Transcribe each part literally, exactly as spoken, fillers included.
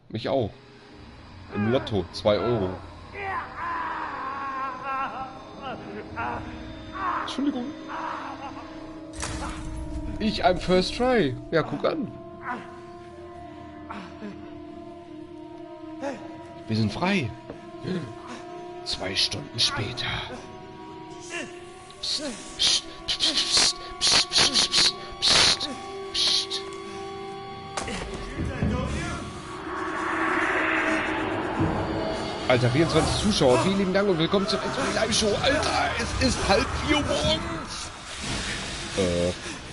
Mich auch. Im Lotto. zwei Euro. Entschuldigung. Ich am First Try. Ja, guck an. Wir sind frei. Zwei Stunden später. Psst, psst, psst, psst, psst, psst, psst, psst. Alter, vierundzwanzig Zuschauer, vielen lieben Dank und willkommen zur Live-Show. Alter, es ist halb vier Uhr morgens. Äh.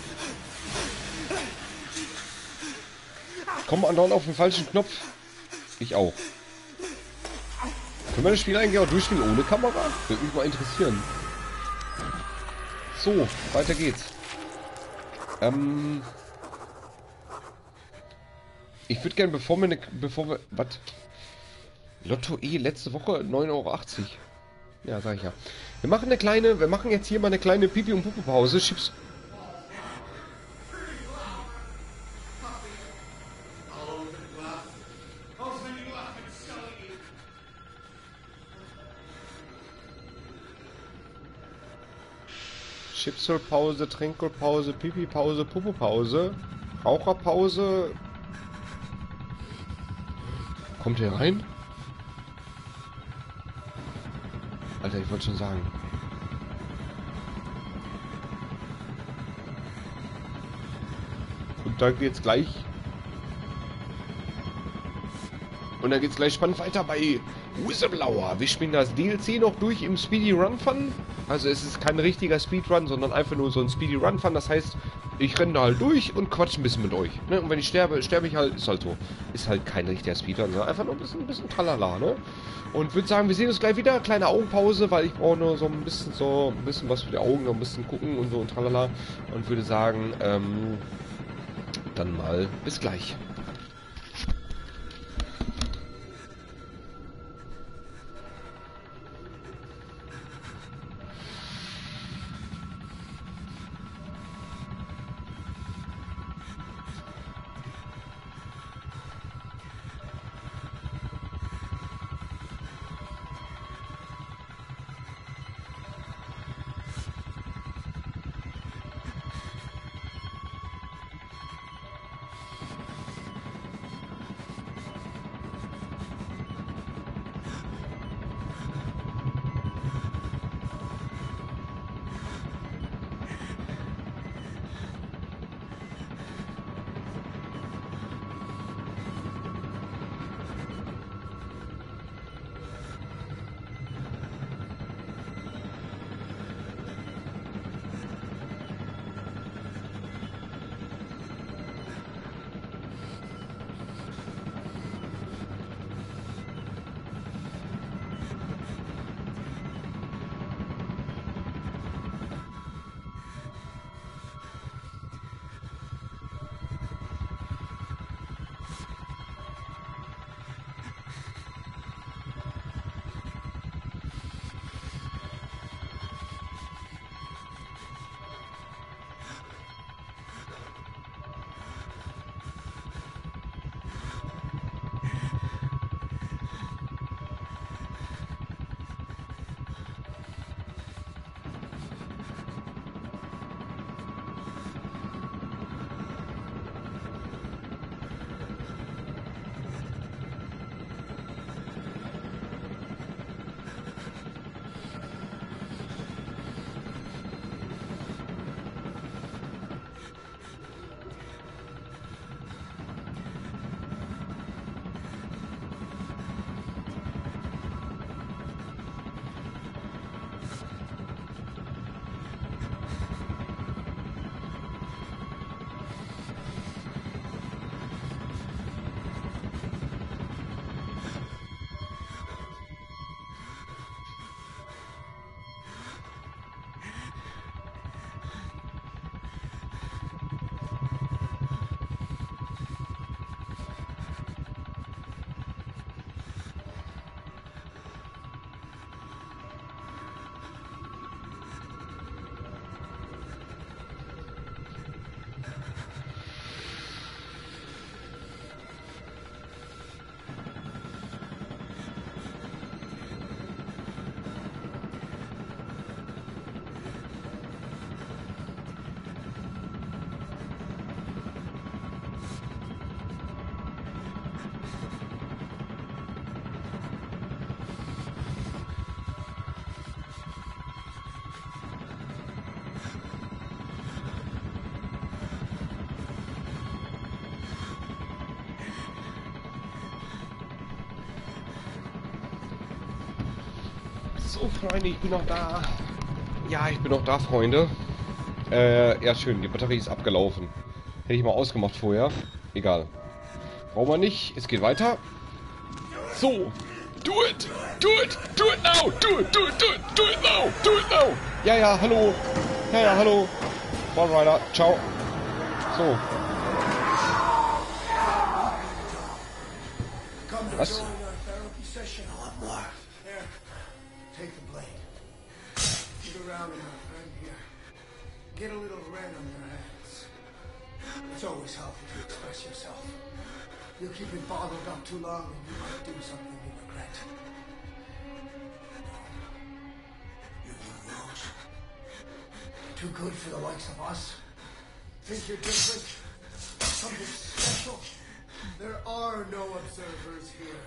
Komm andauernd auf den falschen Knopf. Ich auch. Können wir das Spiel eigentlich auch durchspielen ohne Kamera? Würde mich mal interessieren. So, weiter geht's. Ähm. Ich würde gerne, bevor wir ne, bevor wir. Was? Lotto E letzte Woche neun Euro achtzig. Ja, sag ich ja. Wir machen eine kleine, wir machen jetzt hier mal eine kleine Pipi- und Puppe-Pause. Chips. Chipsel-Pause, Trinkpause, Pipi-Pause, Puppe-Pause, Raucherpause. Kommt ihr rein? Alter, ich wollte schon sagen. Und da geht's gleich. Und dann geht's gleich spannend weiter bei Whistleblower. Wir spielen das D L C noch durch im Speedy Run Fun. Also es ist kein richtiger Speedrun, sondern einfach nur so ein Speedy Run Fun. Das heißt, ich renne da halt durch und quatsch ein bisschen mit euch. Ne? Und wenn ich sterbe, sterbe ich halt, ist halt so. Ist halt kein richtiger Speedrun, sondern einfach nur ein bisschen, ein bisschen tralala, ne? Und würde sagen, wir sehen uns gleich wieder. Kleine Augenpause, weil ich brauche nur so ein bisschen so ein bisschen was für die Augen, noch ein bisschen gucken und so und tralala. Und würde sagen, ähm, dann mal bis gleich. So, Freunde, ich bin noch da. Ja, ich bin noch da, Freunde. Äh, ja, schön. Die Batterie ist abgelaufen. Hätte ich mal ausgemacht vorher. Egal. Brauchen wir nicht. Es geht weiter. So. Do it! Do it! Do it now! Do it! Do it! Do it! Do it now! Do it now! Ja, ja, hallo. Ja, ja, hallo. One Rider. Ciao. So. Was? Get a little red on your hands. It's always healthy to express yourself. You keep it bottled up too long and you might do something you regret. You're one of those. Too good for the likes of us. Think you're different? Something special? There are no observers here.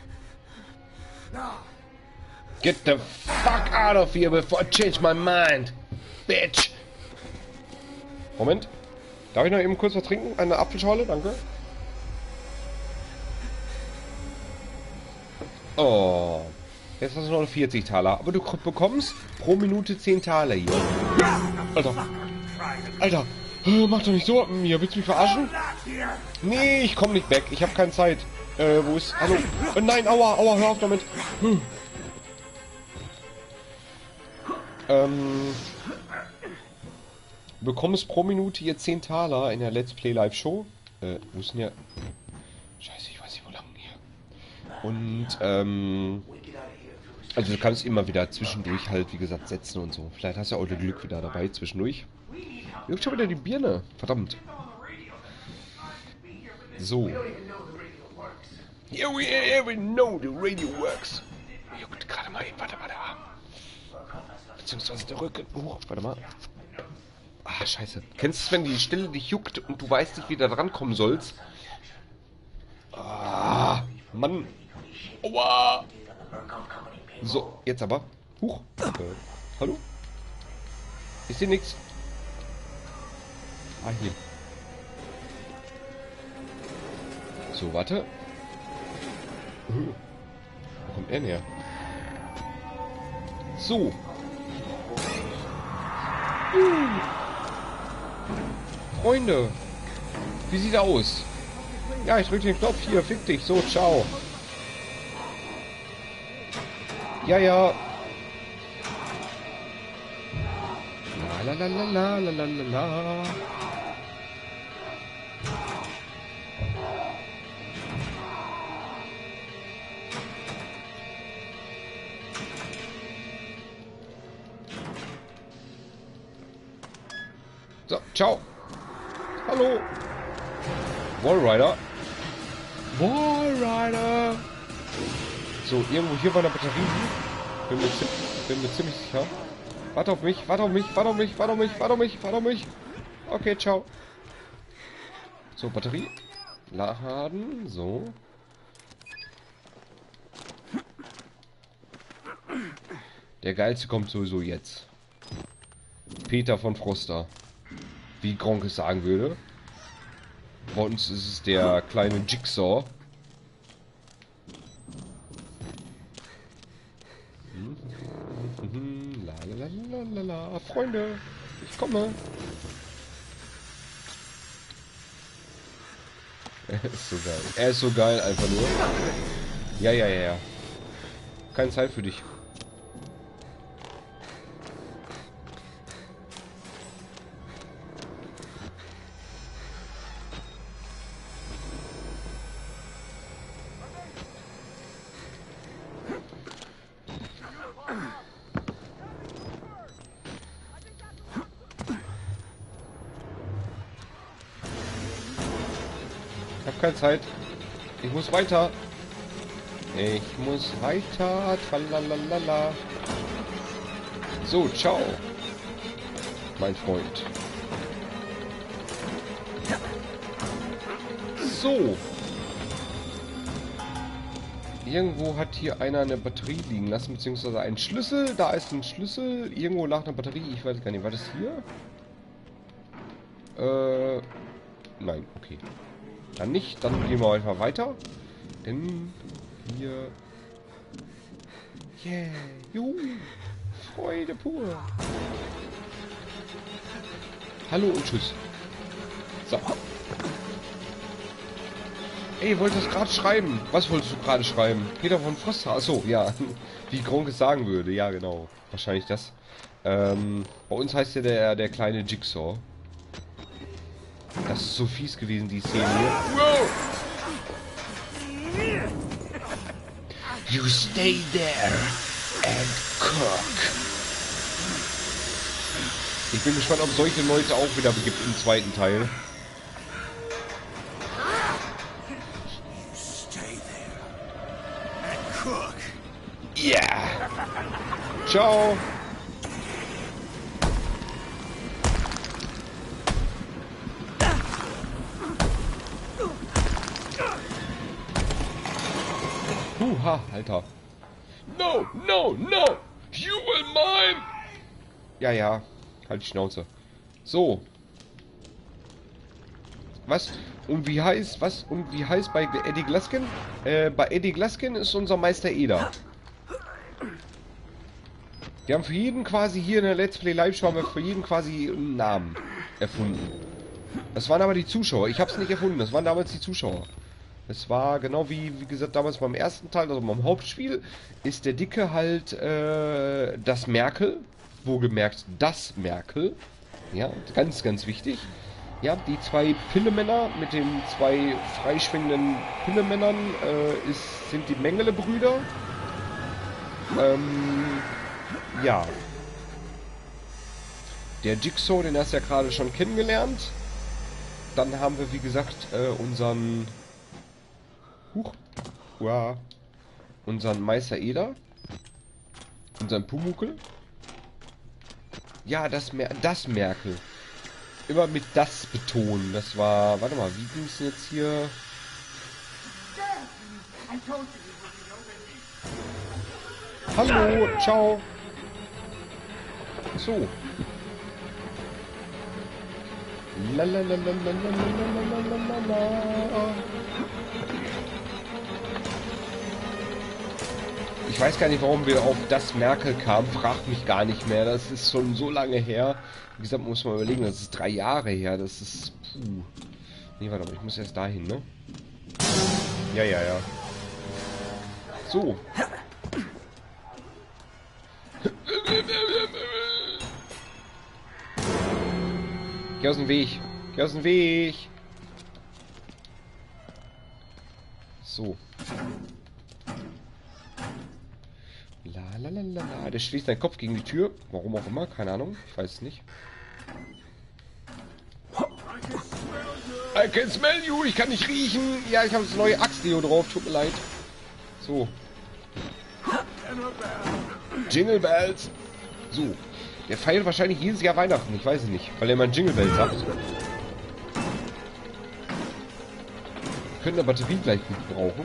Now. Get the fuck out of here before I change my mind, bitch. Moment. Darf ich noch eben kurz was trinken? Eine Apfelschorle, danke. Oh. Jetzt hast du noch vierzig Taler. Aber du bekommst pro Minute zehn Taler hier. Alter. Alter. Mach doch nicht so mit mir. Willst du mich verarschen? Nee, ich komm nicht weg. Ich habe keine Zeit. Äh, wo ist... Hallo? Oh, nein, aua, aua, hör auf damit. Hm. Ähm... Du bekommst pro Minute hier zehn Taler in der Let's Play Live Show. Äh, wo ist denn der... Scheiße, ich weiß nicht, wo lang hier. Und, ähm... Also du kannst immer wieder zwischendurch halt, wie gesagt, setzen und so. Vielleicht hast du auch das Glück wieder dabei zwischendurch. Juckt schon wieder die Birne. Verdammt. So. Yeah, we, yeah, we know the radio works. Juckt gerade mal hin. Warte, warte. Beziehungsweise der Rücken. Oh, warte mal. Ah, scheiße. Kennst du es, wenn die Stelle dich juckt und du weißt nicht, wie du da drankommen sollst? Ah, Mann. Aua. So, jetzt aber. Huch. Äh, hallo? Ist hier nichts? Ah, hier. So, warte. Uh, wo kommt er her? So. Uh. Freunde. Wie sieht er aus? Ja, ich drücke den Knopf hier. Fick dich. So, ciao. Ja, ja. La la la la la la la la. So, ciao. Hallo. Wallrider. Wallrider. So, irgendwo hier war eine Batterie. Bin mir, bin mir ziemlich sicher. Warte auf mich, warte auf mich, warte auf mich, warte auf mich, warte auf mich, warte auf mich. Okay, ciao. So, Batterie. Laden, so. Der Geilste kommt sowieso jetzt. Peter von Froster. Wie Gronk es sagen würde. Bei uns ist es der kleine Jigsaw. La la la la la, Freunde, ich komme. Er ist so geil. Er ist so geil, einfach nur. Ja, ja, ja, ja. Keine Zeit für dich. Ich habe keine Zeit. Ich muss weiter. Ich muss weiter. Tralalala. So, ciao. Mein Freund. So. Irgendwo hat hier einer eine Batterie liegen lassen, beziehungsweise einen Schlüssel. Da ist ein Schlüssel. Irgendwo lag eine Batterie. Ich weiß gar nicht. War das hier? Äh. Nein, okay. Dann nicht. Dann gehen wir einfach weiter. Denn hier Yeah. Juhu. Freude pur. Hallo und tschüss. So. Ey, wolltest du gerade schreiben? Was wolltest du gerade schreiben? Peter von Foster. Achso, ja. Wie Gronk es sagen würde. Ja, genau. Wahrscheinlich das. Ähm, bei uns heißt ja der, der kleine Jigsaw. Das ist so fies gewesen, die Szene hier. Wow. You stay there and cook. Ich bin gespannt, ob solche Leute auch wieder gibt im zweiten Teil. Ja. Yeah. Ciao. Huha, Alter. No, no, no. You will mine. Ja, ja. Halt die Schnauze. So. Was? Und wie heißt, was? Und wie heißt bei Eddie Glaskin? Äh, bei Eddie Glaskin ist unser Meister Eder. Wir haben für jeden quasi hier in der Let's Play Live Show haben wir für jeden quasi einen Namen erfunden. Das waren aber die Zuschauer. Ich habe es nicht erfunden. Das waren damals die Zuschauer. Es war genau wie, wie gesagt, damals beim ersten Teil, also beim Hauptspiel, ist der Dicke halt äh, das Merkel. Wohlgemerkt das Merkel. Ja, ganz, ganz wichtig. Ja, die zwei Pillemänner mit den zwei freischwingenden Pillemännern äh, ist, sind die Mengele-Brüder. Ähm, ja. Der Jigsaw, den hast du ja gerade schon kennengelernt. Dann haben wir, wie gesagt, äh, unseren... Huch. Uah. Unseren Meister Eder. Unseren Pumuckl. Ja, das, Mer das Merkel. Immer mit das betonen. Das war... Warte mal, wie ging es jetzt hier? Hallo, ciao. So. Lalalalalalalalalala. Ich weiß gar nicht, warum wir auf das Merkel kamen. Fragt mich gar nicht mehr. Das ist schon so lange her. Wie gesagt, muss man überlegen, das ist drei Jahre her. Das ist... Puh. Nee, warte mal, ich muss erst dahin, ne? Ja, ja, ja. So. Geh aus dem Weg. Geh aus dem Weg. So. La la la la la. Der schließt seinen Kopf gegen die Tür. Warum auch immer, keine Ahnung. Ich weiß es nicht. I can smell you. Ich kann nicht riechen. Ja, ich habe das neue Axt-Deo drauf. Tut mir leid. So. Jingle Bells. So. Der feiert wahrscheinlich jedes Jahr Weihnachten. Ich weiß es nicht. Weil er immer Jingle Bells sagt. Wir können eine Batterie gleich gut brauchen.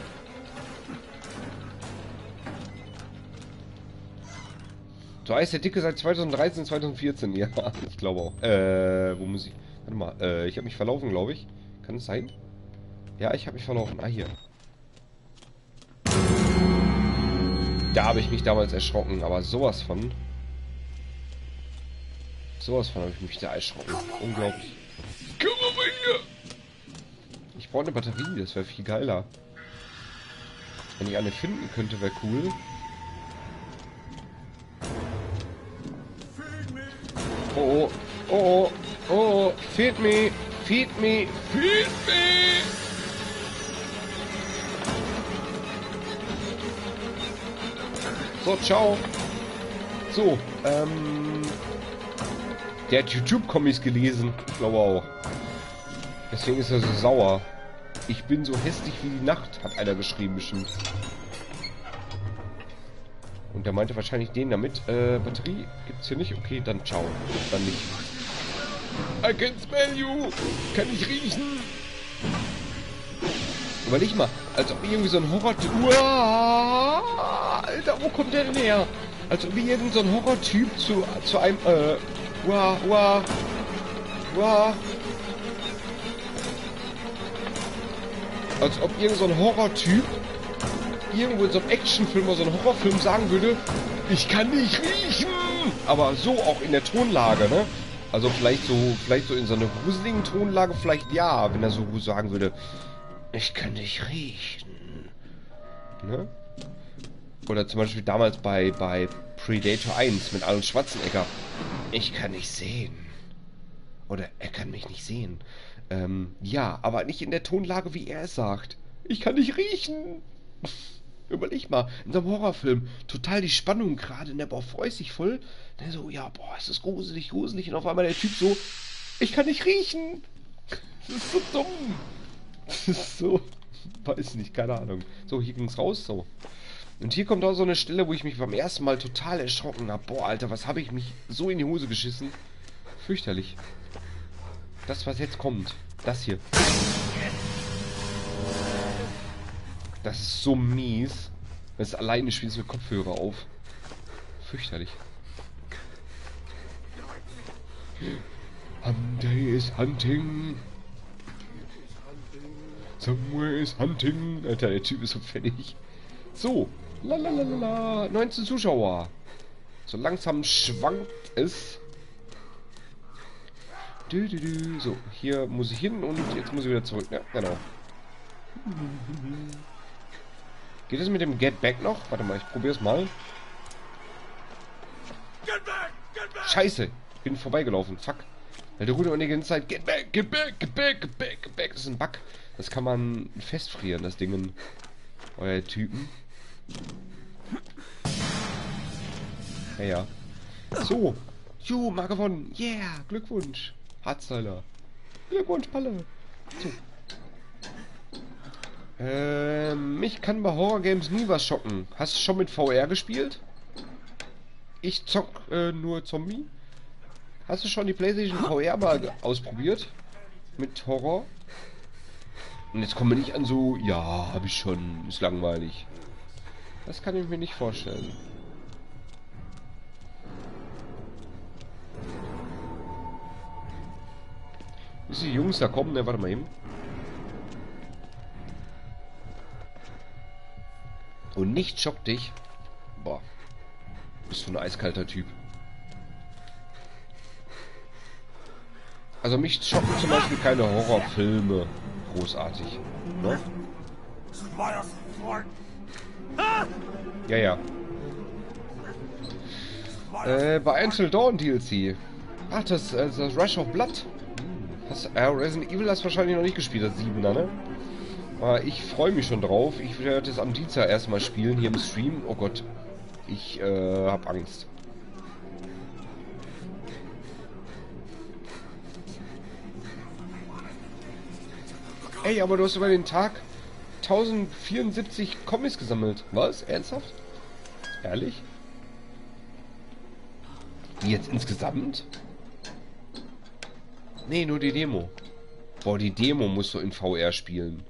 So heißt der Dicke seit zweitausenddreizehn, zweitausendvierzehn. Ja, ich glaube auch. Äh, wo muss ich... Warte mal. Äh, ich habe mich verlaufen, glaube ich. Kann es sein? Ja, ich habe mich verlaufen. Ah, hier. Da habe ich mich damals erschrocken. Aber sowas von... Sowas von habe ich mich da erschrocken. Unglaublich. Komm mal hier! Ich brauche eine Batterie. Das wäre viel geiler. Wenn ich eine finden könnte, wäre cool. Oh, oh, oh, oh, oh, feed me, feed me, feed me! So, ciao. So, ähm... Der hat YouTube-Comics gelesen. Ich glaube auch. Deswegen ist er so sauer. Ich bin so hässlich wie die Nacht, hat einer geschrieben bestimmt. Und der meinte wahrscheinlich den damit. Äh, Batterie gibt's hier nicht? Okay, dann ciao. Dann nicht. I can smell you! Kann ich riechen! Überleg mal, als ob irgendwie so ein Horror-Typ... Uah, Alter, wo kommt der denn her? Als ob irgend so ein Horror-Typ zu, zu einem... Äh... Uah, uah... Uah... Als ob irgend so ein Horror-Typ irgendwo in so einem Actionfilm oder so einem Horrorfilm sagen würde, ich kann nicht riechen. Aber so auch in der Tonlage, ne? Also vielleicht so, vielleicht so in so einer gruseligen Tonlage, vielleicht ja, wenn er so sagen würde, ich kann nicht riechen. Ne? Oder zum Beispiel damals bei, bei Predator eins mit Arnold Schwarzenegger. Ich kann nicht sehen. Oder er kann mich nicht sehen. Ähm, ja, aber nicht in der Tonlage, wie er es sagt. Ich kann nicht riechen. Überleg mal, in so einem Horrorfilm, total die Spannung gerade, der Bauch freut sich voll. Der so, ja, boah, es ist gruselig, gruselig. Und auf einmal der Typ so, ich kann nicht riechen. Das ist so dumm. Das ist so, weiß nicht, keine Ahnung. So, hier ging's raus, so. Und hier kommt auch so eine Stelle, wo ich mich beim ersten Mal total erschrocken habe. Boah, Alter, was habe ich mich so in die Hose geschissen. Fürchterlich. Das, was jetzt kommt. Das hier. Das ist so mies. Das ist alleine spielst du mit Kopfhörer auf. Fürchterlich. Someday is hunting. Somewhere is hunting. Alter, der Typ ist so fertig. So. Lalalala. neunzehn Zuschauer. So langsam schwankt es. Du, du, du. So, hier muss ich hin und jetzt muss ich wieder zurück. Ja, genau. Geht es mit dem Get Back noch? Warte mal, ich probiere es mal. Scheiße, bin vorbeigelaufen. Fuck. Weil der Ruder die ganze Zeit Get Back, Get Back, Get Back, Get Back, Get Back. Das ist ein Bug. Das kann man festfrieren, das Ding. Euer Typen. Ja, ja. So. Ju, mal gewonnen. Yeah, Glückwunsch. Harzteiler. Glückwunsch, Palle. So. Ähm, mich kann bei Horror Games nie was schocken. Hast du schon mit V R gespielt? Ich zock äh, nur Zombie. Hast du schon die PlayStation V R mal ausprobiert? Mit Horror? Und jetzt kommen wir nicht an so, ja, habe ich schon, ist langweilig. Das kann ich mir nicht vorstellen. Bis die Jungs da kommen, ne, warte mal eben. Und nicht schockt dich. Boah. Bist du ein eiskalter Typ. Also mich schocken zum Beispiel keine Horrorfilme großartig. Ne? Ja, ja. Äh, bei Until Dawn D L C. Ach, das, äh, das Rush of Blood. Das, äh, Resident Evil hast du wahrscheinlich noch nicht gespielt, das Siebener, ne? Aber ich freue mich schon drauf. Ich werde das am Dienstag erstmal spielen, hier im Stream. Oh Gott. Ich, äh, hab Angst. Ey, aber du hast über den Tag tausendvierundsiebzig Comics gesammelt. Was? Ernsthaft? Ehrlich? Wie jetzt insgesamt? Nee, nur die Demo. Boah, die Demo musst du in V R spielen.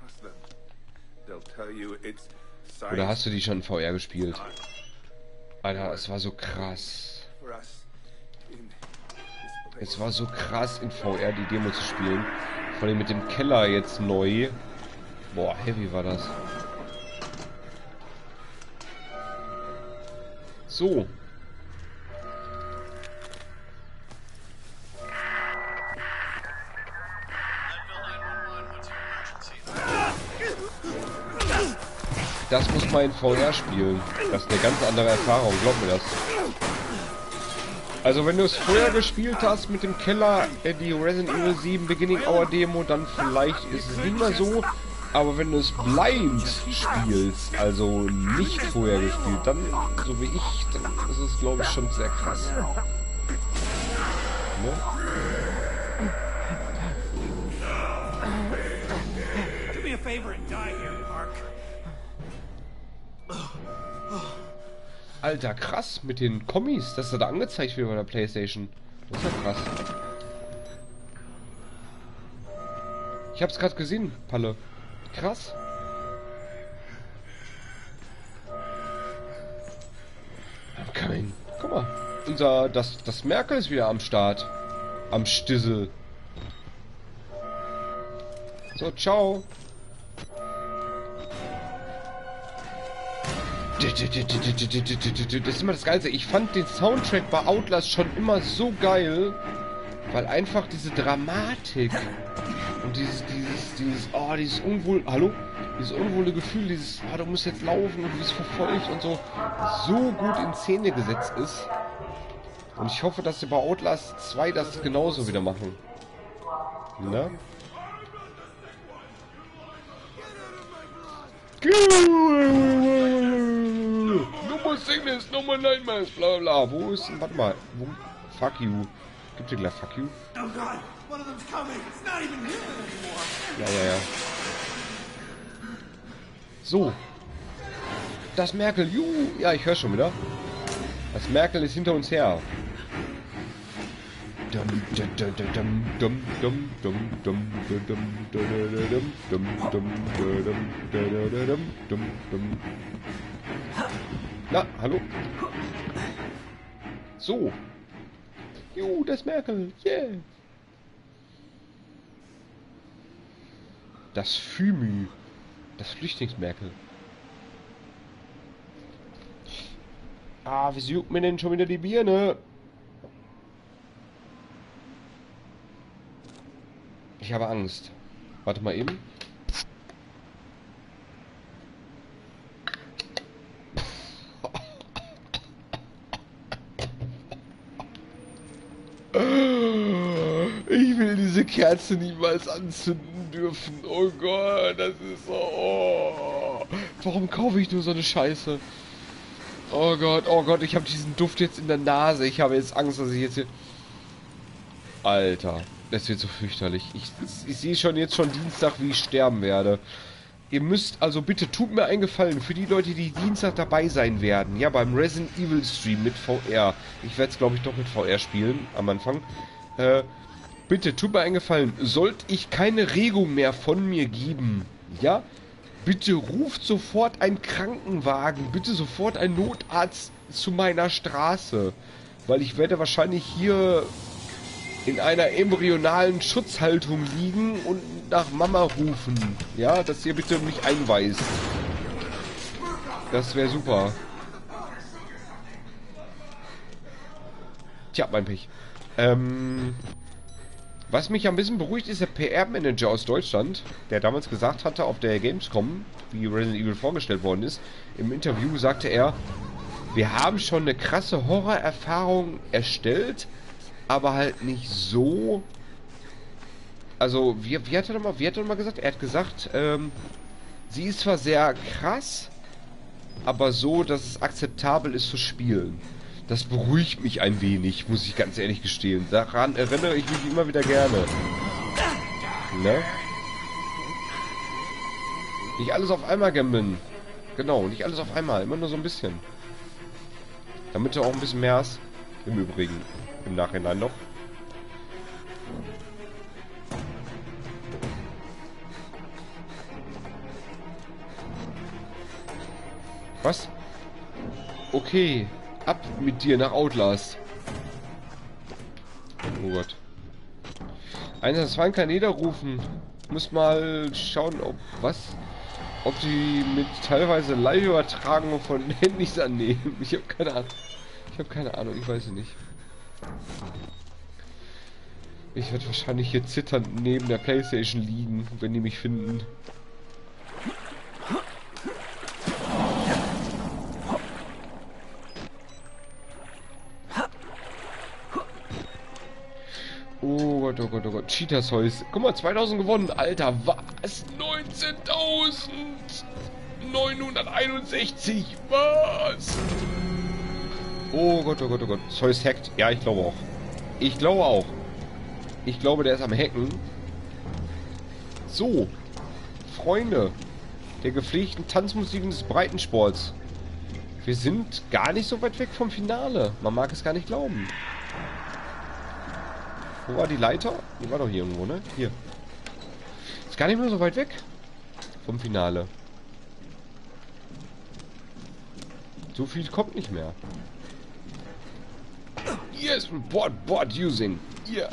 Oder hast du die schon in V R gespielt? Alter, es war so krass. Es war so krass in V R die Demo zu spielen. Vor allem mit dem Keller jetzt neu. Boah, heavy war das. So. Das muss man in V R spielen. Das ist eine ganz andere Erfahrung, glaub mir das. Also wenn du es vorher gespielt hast mit dem Keller, äh, die Resident Evil sieben Beginning Hour Demo, dann vielleicht ist es nicht mehr so. Aber wenn du es blind spielst, also nicht vorher gespielt, dann, so wie ich, dann ist es glaube ich schon sehr krass. Ne? Alter, krass, mit den Kommis, dass er da angezeigt wird bei der PlayStation. Das ist ja krass. Ich hab's gerade gesehen, Palle. Krass. Kein. Guck mal. Unser. Das, das Merkel ist wieder am Start. Am Stissel. So, ciao. ist immer das Geilste. Ich fand den Soundtrack bei Outlast schon immer so geil, weil einfach diese Dramatik und dieses, dieses, dieses, oh, dieses unwohl, hallo? Dieses unwohle Gefühl, dieses, oh, du musst jetzt laufen und du bist verfolgt und so, so gut in Szene gesetzt ist. Und ich hoffe, dass sie bei Outlast zwei das genauso wieder machen. Ne? No more sickness, no more nightmares, bla bla. Wo ist denn, warte mal, wo, fuck you. Gibt dir gleich fuck you? Oh God, one of them's coming. It's not even human anymore. Ja, ja, ja. So. Das Merkel, juhu. Ja, ich höre schon wieder. Das Merkel ist hinter uns her. Na, hallo? So. Juhu, das Merkel. Yeah. Das Fümü. Das Flüchtlingsmerkel. Ah, wie juckt mir denn schon wieder die Birne? Ich habe Angst. Warte mal eben. Ich will diese Kerze niemals anzünden dürfen. Oh Gott, das ist so... Oh. Warum kaufe ich nur so eine Scheiße? Oh Gott, oh Gott, ich habe diesen Duft jetzt in der Nase. Ich habe jetzt Angst, dass ich jetzt hier... Alter, das wird so fürchterlich. Ich, ich sehe schon jetzt schon Dienstag, wie ich sterben werde. Ihr müsst, also bitte, tut mir einen Gefallen, für die Leute, die Dienstag dabei sein werden, ja, beim Resident Evil Stream mit V R. Ich werde es, glaube ich, doch mit V R spielen, am Anfang. Äh, bitte, tut mir einen Gefallen, sollte ich keine Regung mehr von mir geben, ja, bitte ruft sofort einen Krankenwagen, bitte sofort einen Notarzt zu meiner Straße, weil ich werde wahrscheinlich hier in einer embryonalen Schutzhaltung liegen und nach Mama rufen. Ja, dass ihr bitte mich einweist. Das wäre super. Tja, mein Pech. Ähm, was mich ein bisschen beruhigt, ist der P R-Manager aus Deutschland, der damals gesagt hatte, auf der Gamescom, wie Resident Evil vorgestellt worden ist, im Interview sagte er, wir haben schon eine krasse Horrorerfahrung erstellt, aber halt nicht so. Also, wie, wie hat er nochmal, wie hat er nochmal gesagt? Er hat gesagt, ähm, sie ist zwar sehr krass, aber so, dass es akzeptabel ist zu spielen. Das beruhigt mich ein wenig, muss ich ganz ehrlich gestehen. Daran erinnere ich mich immer wieder gerne. Ne? Nicht alles auf einmal gambeln. Genau, nicht alles auf einmal, immer nur so ein bisschen. Damit du auch ein bisschen mehr hast. Im Übrigen. Im Nachhinein noch. Was? Okay. Ab mit dir nach Outlast. Oh Gott. Einsatz kann jeder rufen. Muss mal schauen, ob... Was? Ob die mit teilweise Live-Übertragungen von Handys annehmen. Ich habe keine Ahnung. Ich habe keine Ahnung, ich weiß es nicht. Ich werde wahrscheinlich hier zitternd neben der PlayStation liegen, wenn die mich finden. Oh Gott, oh Gott, oh Gott. Cheetahs Holz. Guck mal, zweitausend gewonnen. Alter, was? neunzehntausendneunhunderteinundsechzig. Was? Oh Gott, oh Gott, oh Gott. Zeus hackt. Ja, ich glaube auch. Ich glaube auch. Ich glaube, der ist am Hacken. So. Freunde. Der gepflegten Tanzmusik des Breitensports. Wir sind gar nicht so weit weg vom Finale. Man mag es gar nicht glauben. Wo war die Leiter? Die war doch hier irgendwo, ne? Hier. Ist gar nicht mehr so weit weg vom Finale. So viel kommt nicht mehr. Yes, board, board using. Yeah.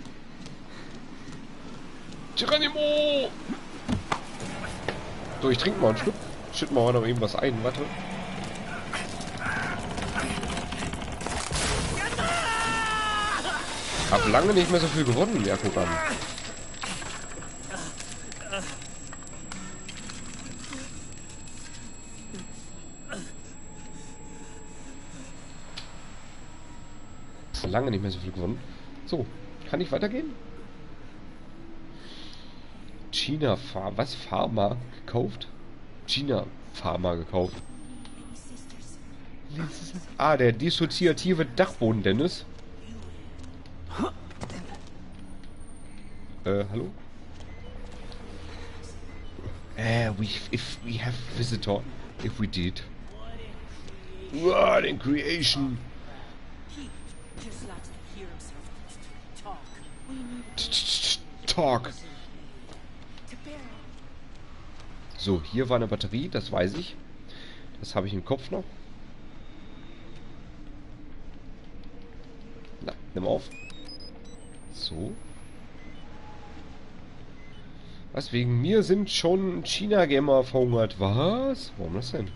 Geronimo! So, ich trinke mal einen Schluck. Schütten wir mal noch eben was ein, warte. Hab lange nicht mehr so viel gewonnen, ja, guck an. Lange nicht mehr so viel gewonnen. So, kann ich weitergehen? China Farm, was? Pharma gekauft? China Pharma gekauft. Ah, der dissoziative Dachboden, Dennis. Äh, hallo? Äh, we, if we have visitor. If we did. What in creation? Talk. So, hier war eine Batterie, das weiß ich. Das habe ich im Kopf noch. Na, nimm auf. So. Was, wegen mir sind schon China-Gamer verhungert. Was? Warum das denn?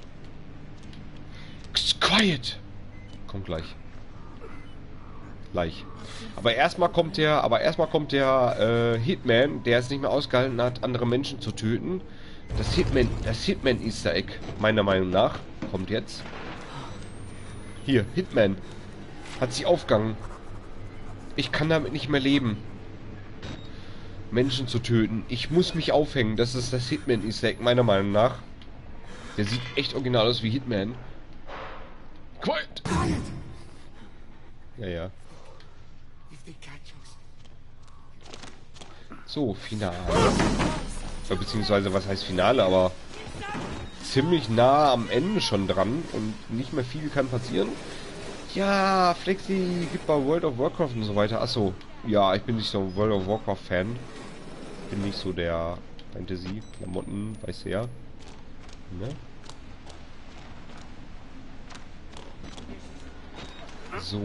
Quiet! Kommt gleich. Gleich. Aber erstmal kommt der, aber erstmal kommt der äh, Hitman, der es nicht mehr ausgehalten hat, andere Menschen zu töten. Das Hitman, das Hitman Easter Egg, meiner Meinung nach, kommt jetzt. Hier, Hitman. Hat sich aufgegangen. Ich kann damit nicht mehr leben. Menschen zu töten. Ich muss mich aufhängen. Das ist das Hitman Easter Egg, meiner Meinung nach. Der sieht echt original aus wie Hitman. Quiet! Ja, ja. So, Finale. Beziehungsweise, was heißt Finale, aber ziemlich nah am Ende schon dran und nicht mehr viel kann passieren. Ja, Flexi gibt bei World of Warcraft und so weiter. Achso, ja, ich bin nicht so ein World of Warcraft Fan. Bin nicht so der Fantasy-Klamotten, weißt du ja. Ne? So.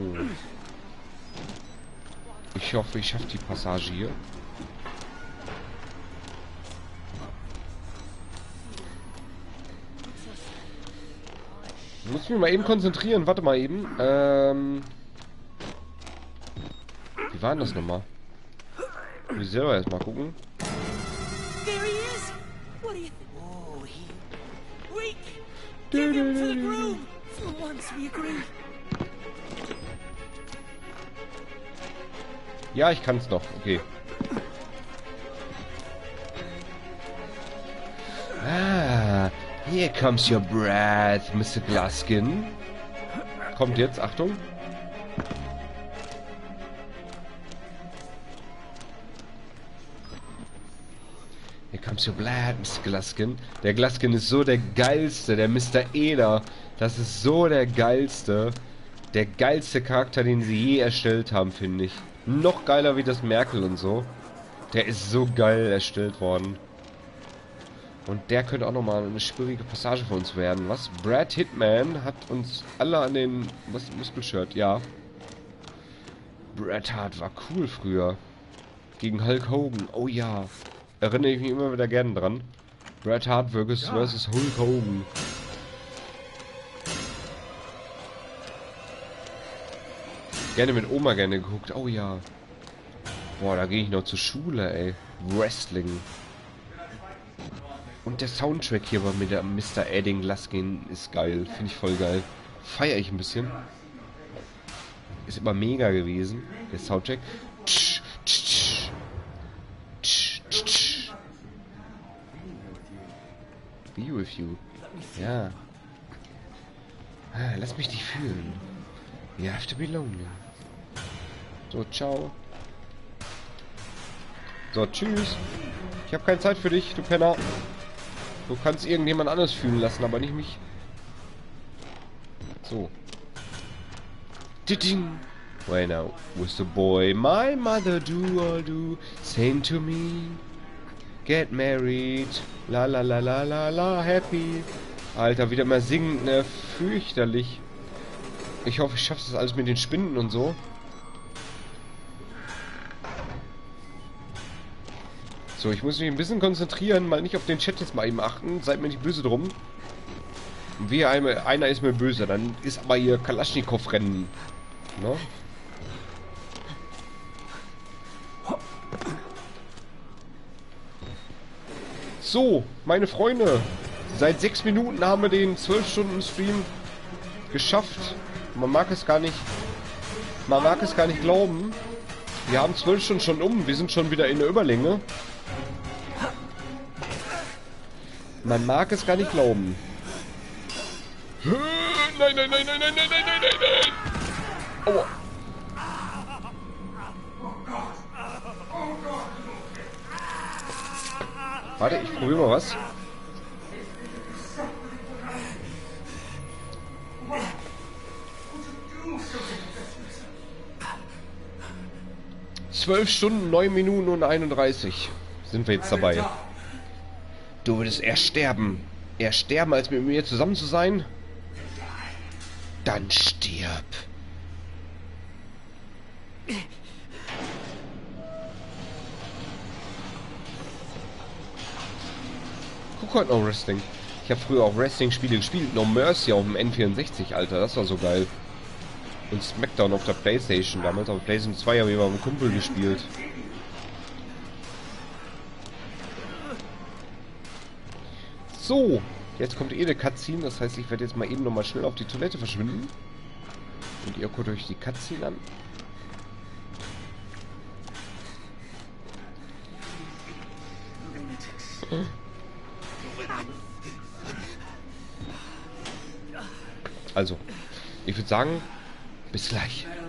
Ich hoffe, ich schaffe die Passage hier. Ich muss mich mal eben konzentrieren. Warte mal eben. Ähm. Wie war denn das nochmal? Muss ich selber erstmal gucken. Ja, ich kann's noch. Okay. Ah, here comes your breath, Mister Glaskin. Kommt jetzt, Achtung. Here comes your blood, Mister Glaskin. Der Glaskin ist so der geilste, der Mister Eder. Das ist so der geilste. Der geilste Charakter, den sie je erstellt haben, finde ich. Noch geiler wie das Merkel und so. Der ist so geil erstellt worden. Und der könnte auch nochmal eine schwierige Passage für uns werden. Was? Brad Hitman hat uns alle an den... Was? Muskelshirt, ja. Bret Hart war cool früher. Gegen Hulk Hogan. Oh ja. Erinnere ich mich immer wieder gerne dran. Bret Hart versus, ja. versus Hulk Hogan. Gerne mit Oma gerne geguckt. Oh ja. Boah, da gehe ich noch zur Schule, ey. Wrestling. Und der Soundtrack hier war mit der Mister Edding Glaskin ist geil. Finde ich voll geil. Feiere ich ein bisschen. Ist immer mega gewesen, der Soundtrack. Tsch, tsch, tsch, tsch, tsch. Be with you. Ja. Ah, lass mich dich fühlen. You have to be lonely. So, ciao. So, tschüss. Ich habe keine Zeit für dich, du Penner. Du kannst irgendjemand anderes fühlen lassen, aber nicht mich. So. When I was the boy, my mother do all do. Same to me. Get married. La la la la la la. Happy. Alter, wieder mal singen, ne? Fürchterlich. Ich hoffe, ich schaffe das alles mit den Spinnen und so. So, ich muss mich ein bisschen konzentrieren, mal nicht auf den Chat jetzt mal eben achten. Seid mir nicht böse drum. Wie einer ist mir böse, dann ist aber hier Kalaschnikow-Rennen. Ne? So, meine Freunde, seit sechs Minuten haben wir den zwölf Stunden Stream geschafft. Man mag es gar nicht, man mag es gar nicht glauben. Wir haben zwölf Stunden schon um, wir sind schon wieder in der Überlänge. Man mag es gar nicht glauben. Nein, nein, nein, nein, nein, nein, nein, nein, nein, nein. Aua. Warte, ich probiere mal was. Zwölf Stunden, neun Minuten und einunddreißig sind wir jetzt dabei. Du würdest erst sterben. Erst sterben, als mit mir zusammen zu sein. Dann stirb. Guck halt noch Wrestling. Ich habe früher auch Wrestling-Spiele gespielt. No Mercy auf dem N vierundsechzig, Alter. Das war so geil. Und Smackdown auf der Playstation. Damals auf der Playstation zwei habe ich mal mit einem Kumpel gespielt. So. Jetzt kommt eh eine Cutscene. Das heißt, ich werde jetzt mal eben nochmal schnell auf die Toilette verschwinden. Und ihr guckt euch die Cutscene an. Also, ich würde sagen, bis gleich.